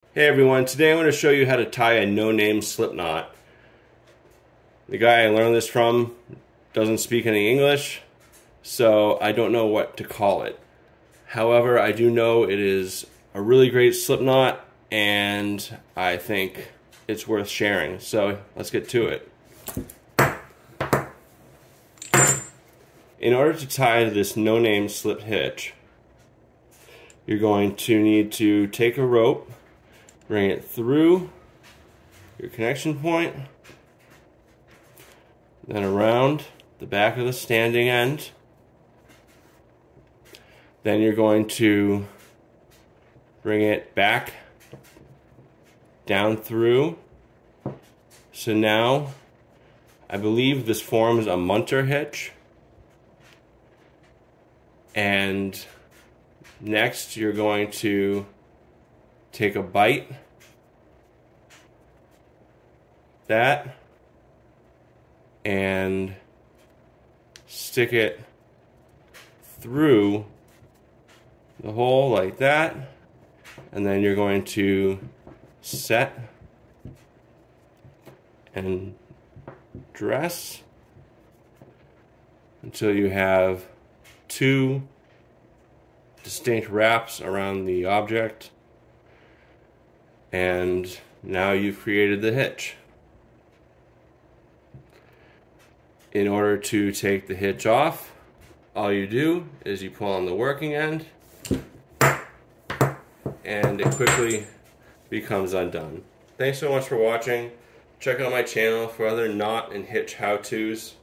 Hey everyone, today I'm going to show you how to tie a no-name slip knot. The guy I learned this from doesn't speak any English, so I don't know what to call it. However, I do know it is a really great slip knot and I think it's worth sharing. So let's get to it. In order to tie this no-name slip hitch, you're going to need to take a rope, bring it through your connection point, then around the back of the standing end. Then you're going to bring it back down through. So now I believe this forms a munter hitch. And next you're going to take a bite, that, and stick it through the hole like that, and then you're going to set and dress until you have two distinct wraps around the object, and now you've created the hitch. In order to take the hitch off, all you do is you pull on the working end and it quickly becomes undone. Thanks so much for watching. Check out my channel for other knot and hitch how-tos.